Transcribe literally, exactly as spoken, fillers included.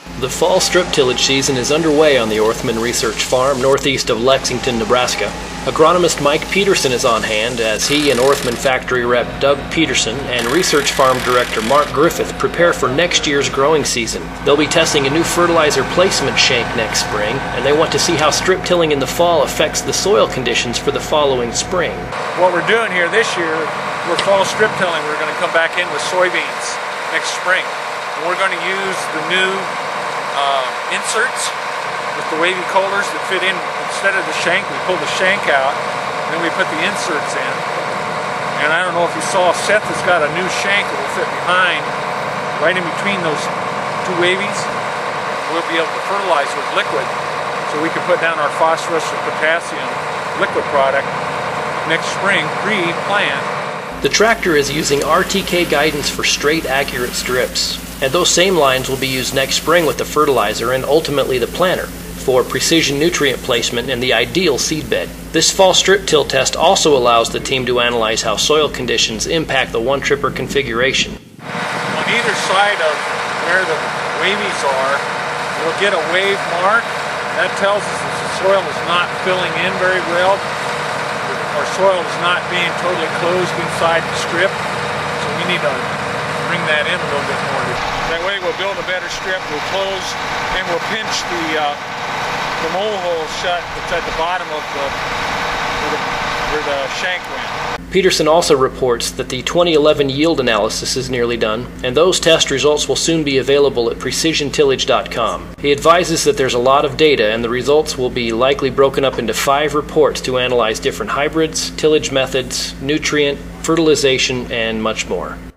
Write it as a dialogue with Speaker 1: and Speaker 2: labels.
Speaker 1: The fall strip tillage season is underway on the Orthman Research farm northeast of Lexington, Nebraska. Agronomist Mike Petersen is on hand as he and Orthman factory rep Doug Petersen and research farm director Mark Griffith prepare for next year's growing season. They'll be testing a new fertilizer placement shank next spring, and they want to see how strip tilling in the fall affects the soil conditions for the following spring.
Speaker 2: What we're doing here this year, we're fall strip tilling. We're going to come back in with soybeans next spring. And we're going to use the new uh, inserts with the wavy collars that fit in. Instead of the shank, we pull the shank out, and then we put the inserts in. And I don't know if you saw, Seth has got a new shank that will fit behind, right in between those two wavies. We'll be able to fertilize with liquid, so we can put down our phosphorus or potassium liquid product next spring, pre-plant.
Speaker 1: The tractor is using R T K Guidance for straight, accurate strips, and those same lines will be used next spring with the fertilizer and ultimately the planter for precision nutrient placement in the ideal seedbed. This fall strip till test also allows the team to analyze how soil conditions impact the one-tripper configuration.
Speaker 2: On either side of where the wavies are, we'll get a wave mark. That tells us that the soil is not filling in very well. Our soil is not being totally closed inside the strip, so we need to bring that in a little bit more. That way we'll build a better strip, we'll close, and we'll pinch the, uh, the mole hole shut that's at the bottom of the, where the, where the shank went.
Speaker 1: Petersen also reports that the twenty eleven yield analysis is nearly done, and those test results will soon be available at precision tillage dot com. He advises that there's a lot of data, and the results will be likely broken up into five reports to analyze different hybrids, tillage methods, nutrient, fertilization, and much more.